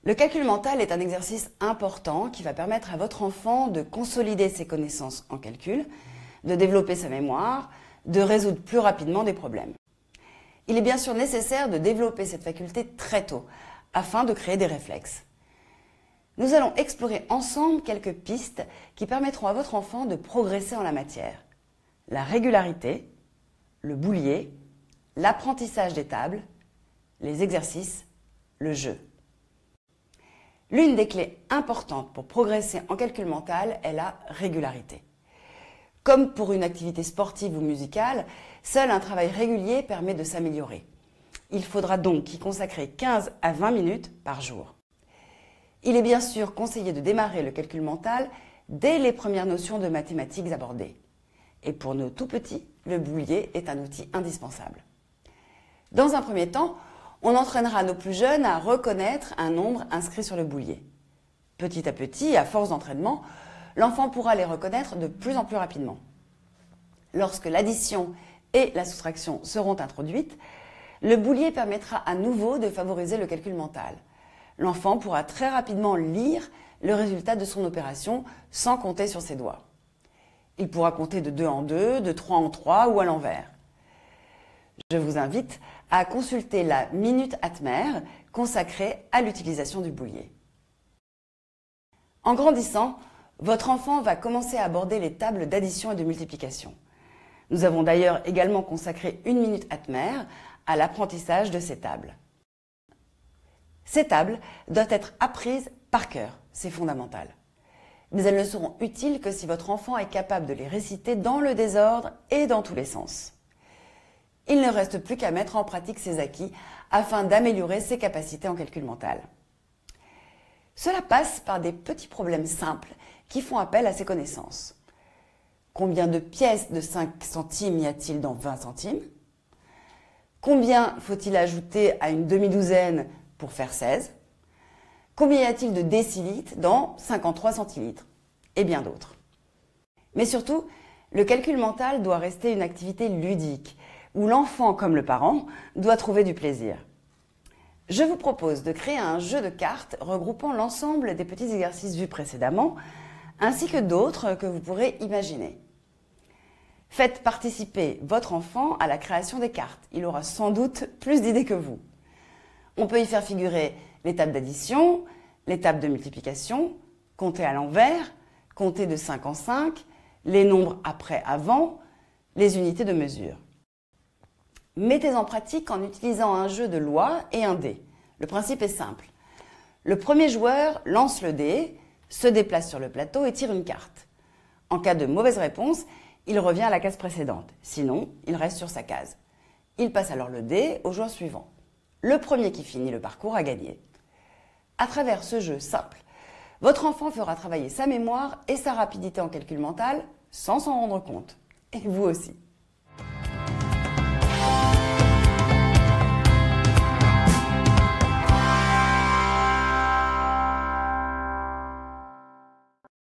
Le calcul mental est un exercice important qui va permettre à votre enfant de consolider ses connaissances en calcul, de développer sa mémoire, de résoudre plus rapidement des problèmes. Il est bien sûr nécessaire de développer cette faculté très tôt, afin de créer des réflexes. Nous allons explorer ensemble quelques pistes qui permettront à votre enfant de progresser en la matière. La régularité, le boulier, l'apprentissage des tables, les exercices, le jeu. L'une des clés importantes pour progresser en calcul mental est la régularité. Comme pour une activité sportive ou musicale, seul un travail régulier permet de s'améliorer. Il faudra donc y consacrer 15 à 20 minutes par jour. Il est bien sûr conseillé de démarrer le calcul mental dès les premières notions de mathématiques abordées. Et pour nos tout petits, le boulier est un outil indispensable. Dans un premier temps, on entraînera nos plus jeunes à reconnaître un nombre inscrit sur le boulier. Petit à petit, à force d'entraînement, l'enfant pourra les reconnaître de plus en plus rapidement. Lorsque l'addition et la soustraction seront introduites, le boulier permettra à nouveau de favoriser le calcul mental. L'enfant pourra très rapidement lire le résultat de son opération sans compter sur ses doigts. Il pourra compter de 2 en 2, de 3 en 3 ou à l'envers. Je vous invite à consulter la Minute Atmer consacrée à l'utilisation du boulier. En grandissant, votre enfant va commencer à aborder les tables d'addition et de multiplication. Nous avons d'ailleurs également consacré une Minute Atmer à l'apprentissage de ces tables. Ces tables doivent être apprises par cœur, c'est fondamental. Mais elles ne seront utiles que si votre enfant est capable de les réciter dans le désordre et dans tous les sens. Il ne reste plus qu'à mettre en pratique ces acquis afin d'améliorer ses capacités en calcul mental. Cela passe par des petits problèmes simples qui font appel à ses connaissances. Combien de pièces de 5 centimes y a-t-il dans 20 centimes? Combien faut-il ajouter à une demi-douzaine pour faire 16? Combien y a-t-il de décilitres dans 53 centilitres? Et bien d'autres. Mais surtout, le calcul mental doit rester une activité ludique, où l'enfant, comme le parent, doit trouver du plaisir. Je vous propose de créer un jeu de cartes regroupant l'ensemble des petits exercices vus précédemment, ainsi que d'autres que vous pourrez imaginer. Faites participer votre enfant à la création des cartes. Il aura sans doute plus d'idées que vous. On peut y faire figurer l'étape d'addition, l'étape de multiplication, compter à l'envers, compter de 5 en 5, les nombres après-avant, les unités de mesure. Mettez en pratique en utilisant un jeu de loi et un dé. Le principe est simple. Le premier joueur lance le dé, se déplace sur le plateau et tire une carte. En cas de mauvaise réponse, il revient à la case précédente. Sinon, il reste sur sa case. Il passe alors le dé au joueur suivant. Le premier qui finit le parcours a gagné. À travers ce jeu simple, votre enfant fera travailler sa mémoire et sa rapidité en calcul mental sans s'en rendre compte. Et vous aussi.